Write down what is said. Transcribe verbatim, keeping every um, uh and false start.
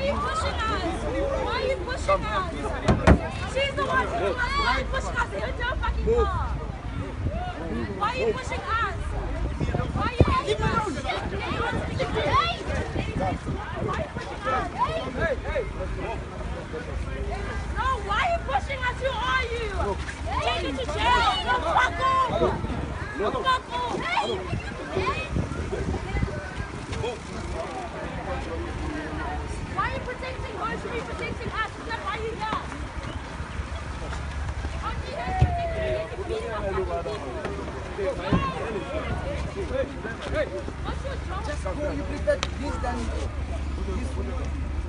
you pushing us? Why are you pushing us? She's the one pushing us. Why are you pushing us? Hit your fucking car. Why are you pushing us? Why are you pushing us? Why are you pushing us? Hey, hey. No, why are you pushing us? Who are you? Take it to jail. No, fuck off. No, fuck off. Why are you protecting her? You should be protecting us. Is that why you're here? Aren't you here protecting me? What's your job? Just go, you prefer this than this.